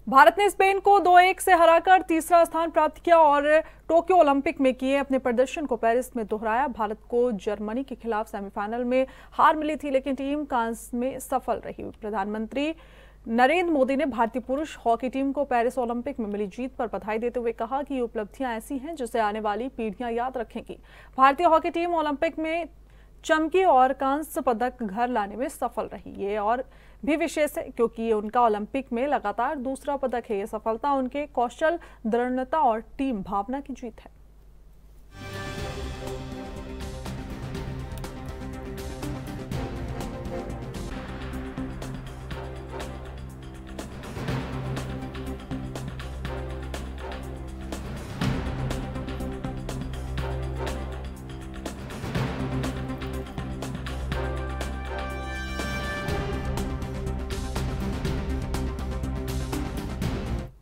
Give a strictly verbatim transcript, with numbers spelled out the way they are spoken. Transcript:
भारत ने स्पेन को दो एक से हराकर तीसरा स्थान प्राप्त किया और टोक्यो ओलंपिक में किए अपने प्रदर्शन को पेरिस में दोहराया। भारत को जर्मनी के खिलाफ सेमीफाइनल में हार मिली थी, लेकिन टीम कांस्य में सफल रही। प्रधानमंत्री नरेंद्र मोदी ने भारतीय पुरुष हॉकी टीम को पेरिस ओलंपिक में मिली जीत पर बधाई देते हुए कहा कि ये उपलब्धियां ऐसी हैं जिसे आने वाली पीढ़ियां याद रखेंगी। भारतीय हॉकी टीम ओलंपिक में चमकी और कांस्य पदक घर लाने में सफल रही। ये और भी विशेष है क्योंकि उनका ओलंपिक में लगातार दूसरा पदक है। ये सफलता उनके कौशल, दृढ़ता और टीम भावना की जीत है।